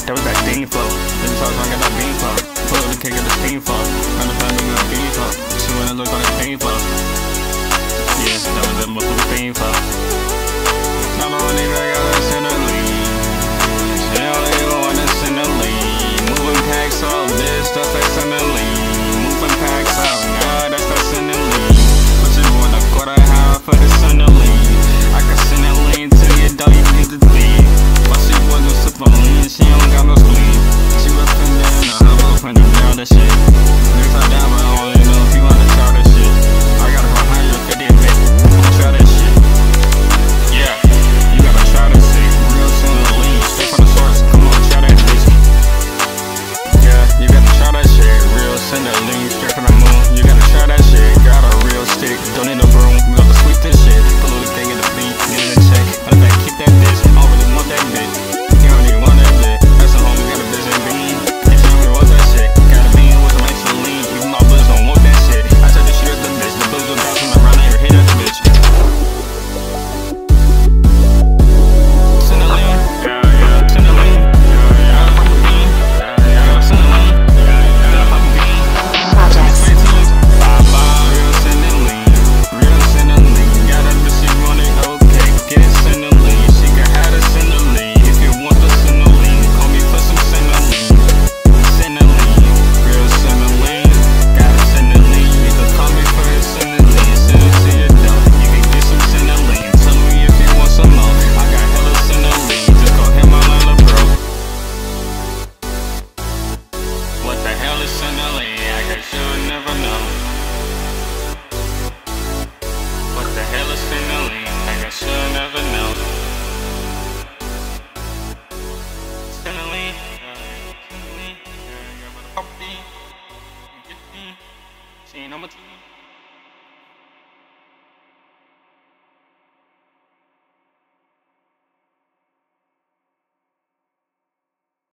That was that thing flow. This sauce I got that bean flow. Pull up the cake of the steam flow. Understand the good bean flow. See when I look on the pain flow. Yeah, that was that motherfucking pain flow. Not only nigga got a SINALEAN. SINALEAN on the SINALEAN. Moving packs all this stuff at SINALEAN. Moving packs out, nah, that's that SINALEAN. But you want a quarter half for the SINALEAN. I can SINALEAN to your dog, you get the lead. But she wasn't super lean, she don't got no spleen. She was finna in the hubble, when you down that shit. Next time down, but I don't even know if you wanna try that shit. I got 150 a bit, try that shit. Yeah, you gotta try that shit. Real SINALEAN, straight from the source, come on, try that bitch. Yeah, you gotta try that shit. Real SINALEAN, straight from the moon. You gotta try that shit. Got a real stick, don't need a broom. We got to sweep this shit. Put a little thing in the beat, need a check. Matter of fact, keep that bitch. I don't really want that bitch. You don't even want that bitch. That's a homie, got a bitch and bean. And she don't really want that shit. Got a bean with some extra lean. Even my buzz don't want that shit. I said this shit at the bitch. The buzz will bounce from around here. Hit that bitch. SINALEAN, yeah. SINALEAN, yeah. Got a fucking bean. Yeah. Got a SINALEAN. Got a fucking bean. Real SINALEAN. Real SINALEAN. Got a bitch, she want it, okay. Get it SINALEAN. She can have the SINALEAN. If you want the SINALEAN, call me for some SINALEAN. SINALEAN. Real SINALEAN. Got a SINALEAN. You can call me for a SINALEAN. Send it to your door. You can get some SINALEAN. Tell me if you want some more. I got hella SINALEAN. Just go hit my line, bro. What the hell is SINALEAN? I guess you'll never know. What the hell is SINALEAN? I guess you'll never know. SINALEAN. SINALEAN. She ain't on my team.